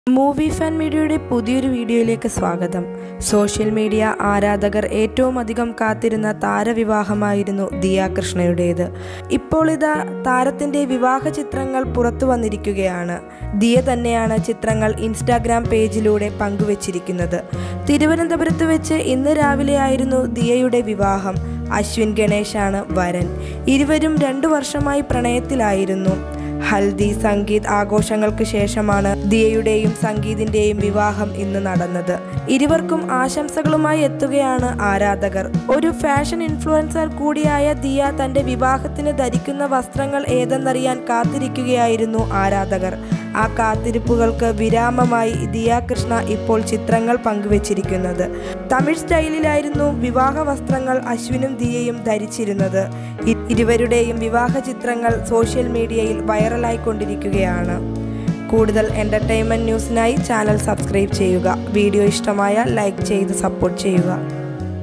Movie fan മീഡിയയുടെ പുതിയൊരു വീഡിയോയിലേക്ക് സ്വാഗതം. സോഷ്യൽ മീഡിയ ആരാധകർ ഏറ്റവും അധികം കാത്തിരുന്ന താരവിവാഹമായിരുന്നു ദിയ കൃഷ്ണയുടേത്. ഇപ്പോൾ ഇതാ താരത്തിൻ്റെ വിവാഹ ചിത്രങ്ങൾ പുറത്തു വന്നിരിക്കുകയാണ്. ദിയ തന്നെയാണ് ചിത്രങ്ങൾ ഇൻസ്റ്റാഗ്രാം പേജിലൂടെ പങ്കുവച്ചിരിക്കുന്നത്. തിരുവനന്തപുരത്ത് വെച്ച് ഇന്ന് രാവിലെയായിരുന്നു ദിയയുടെ വിവാഹം. അശ്വിൻ ഗണേശാണ് വരൻ. ഇരുവരും 2 വർഷമായി പ്രണയത്തിലായിരുന്നു. ഹൽദി സംഗീത് ആഘോഷങ്ങൾക്ക് ശേഷമാണ് ദിയയുടെയും സംഗീതിൻ്റെയും വിവാഹം ഇന്ന് നടന്നത്. ഇരുവർക്കും ആശംസകളുമായി എത്തുകയാണ് ആരാധകർ. ഒരു ഫാഷൻ ഇൻഫ്ലുവൻസർ കൂടിയായ ദിയ തൻ്റെ വിവാഹത്തിന് ധരിക്കുന്ന വസ്ത്രങ്ങൾ ഏതെന്നറിയാൻ കാത്തിരിക്കുകയായിരുന്നു ആരാധകർ. ആ കാത്തിരിപ്പുകൾക്ക് വിരാമമായി ദിയ കൃഷ്ണ ഇപ്പോൾ ചിത്രങ്ങൾ പങ്കുവച്ചിരിക്കുന്നത്. തമിഴ് സ്റ്റൈലിലായിരുന്നു വിവാഹ വസ്ത്രങ്ങൾ അശ്വിനും ദിയയും ധരിച്ചിരുന്നത്. ഇരുവരുടെയും വിവാഹ ചിത്രങ്ങൾ സോഷ്യൽ മീഡിയയിൽ വൈറലായിക്കൊണ്ടിരിക്കുകയാണ്. കൂടുതൽ എൻ്റർടൈൻമെൻറ്റ് ന്യൂസിനായി ചാനൽ സബ്സ്ക്രൈബ് ചെയ്യുക. വീഡിയോ ഇഷ്ടമായാൽ ലൈക്ക് ചെയ്ത് സപ്പോർട്ട് ചെയ്യുക.